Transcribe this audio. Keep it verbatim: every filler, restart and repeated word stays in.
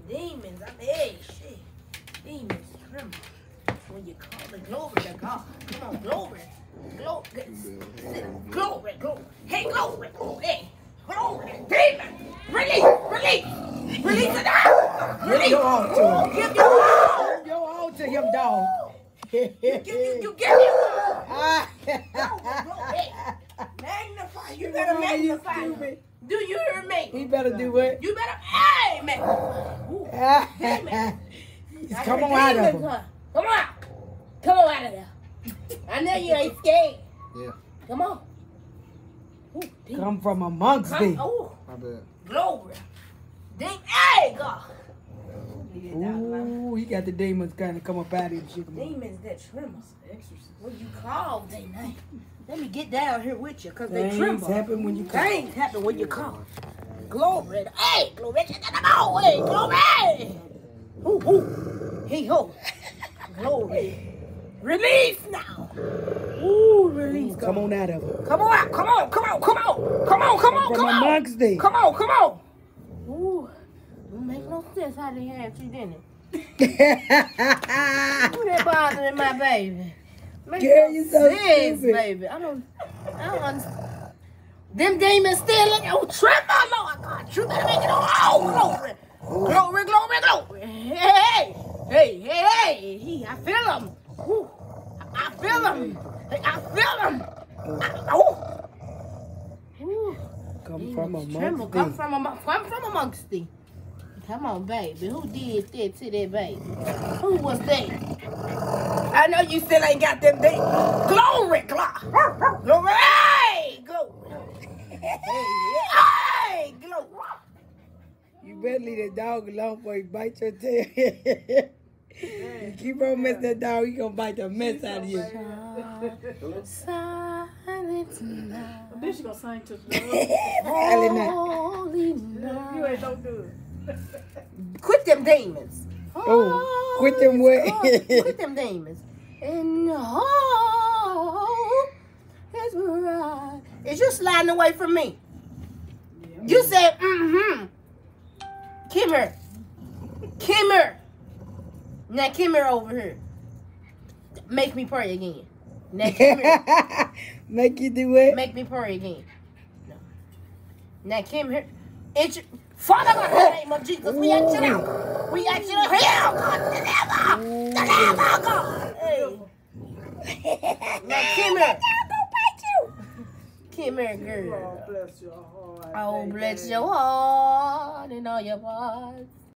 Demons, I mean, hey, shit. Demons, tremble. When you call the glory to God. Come on, glory. Glory. Glory, glory. Hey, glory. Hey, glory. Demon. Release, release. Release it out. Give your all to him. Give your all. Give your all to him, dog. You give you, you give your all. Hey, magnify. You better magnify him. Do you hear me? He better do what? You better, hey, man. Come on out of him. Come on. Come on out of there. I know you ain't scared. Yeah. Come on. Ooh, Come from amongst thee. Oh, My bad. glory. Ding, hey, God. Ooh, he got the demons kind of come up out of him. Demons that tremble. What you call they name? Let me get down here with you, because they tremble. Things happen when you call. Things happen when you call. Glory. Hey, glory. Come on, hey, glory. Ooh, ooh. Hey, ho. Glory. Release now. Ooh, release. Ooh, come on out of him. Come on out. Come on, come on, come on. Come on, come on, From come on. amongst thee. Come on, come on. Ooh. Don't make no sense how they have you, didn't it? Who that bothering my baby? Make Girl, no you so sense, stupid. baby. I don't, I don't understand. Them demons still in oh, tremble, Lord God. You better make it all. Oh, glory. Glory, glory, glory. Hey, hey, hey, hey. He, I feel him. Ooh, I feel him. I feel him. I, oh. Ooh. Come from Demons amongst tremble. thee. Come from, among, come from amongst thee. Come on, baby. Who did that to that baby? Who was that? I know you still ain't got them things. Glory, glory. Glory. Hey, glory. Hey, hey, glory. You better leave that dog alone before he bite your tail. You keep on messing that dog, he gonna bite the mess out of you. Silent night. Then she gonna sing to the Silent night. Holy night. You ain't no good. Quit them demons. Oh, quit them what? Quit them demons. And hope is right. Is you sliding away from me? Yeah. You said, mm-hmm. Come here. Come here. Now come here over here. Make me pray again. Now come here. Make you do what? Make me pray again. No. Now come here. It's Father, in the name of Jesus, we ask you now. We ask you to heal, God. Deliver. Deliver, God. Hey. Now, come here. Come here, girl. Oh, bless your heart. Oh, bless your heart and all your parts.